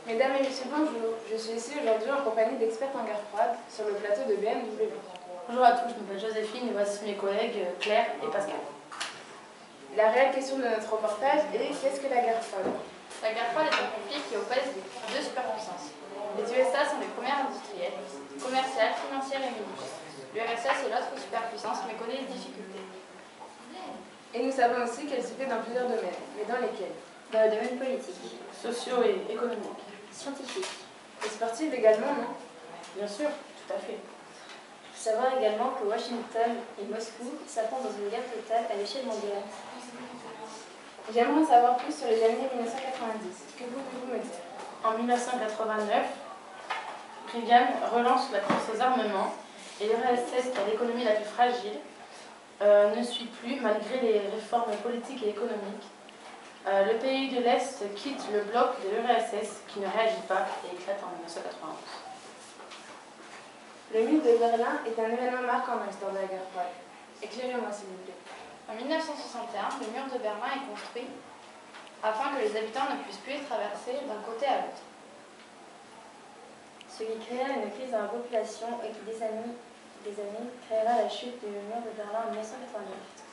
Mesdames et messieurs, bonjour. Je suis ici aujourd'hui en compagnie d'experts en guerre froide sur le plateau de BMW. Bonjour à tous, je m'appelle Joséphine et voici mes collègues Claire et Pascal. La réelle question de notre reportage est qu'est-ce que la guerre froide? La guerre froide est un conflit qui oppose deux superpuissances. Les USA sont les premières industrielles, commerciales, financières et militaires. L'URSS est l'autre superpuissance mais connaît des difficultés. Et nous savons aussi qu'elle se fait dans plusieurs domaines, mais dans lesquels? Dans le domaine politique, sociaux et économiques, scientifiques. Et sportive également, non? Bien sûr, tout à fait. Il faut savoir également que Washington et Moscou s'affrontent dans une guerre totale à l'échelle mondiale. J'aimerais en savoir plus sur les années 1990. Que pouvez-vous me dire? En 1989, Reagan relance la course aux armements et l'URSS, qui a l'économie la plus fragile, ne suit plus malgré les réformes politiques et économiques. Le pays de l'Est quitte le bloc de l'URSS qui ne réagit pas et éclate en 1991. Le mur de Berlin est un événement marquant dans l'histoire de la guerre froide. Éclairez-moi s'il vous plaît. En 1961, le mur de Berlin est construit afin que les habitants ne puissent plus traverser d'un côté à l'autre. Ce qui créa une crise dans la population et qui, des années, créera la chute du mur de Berlin en 1989.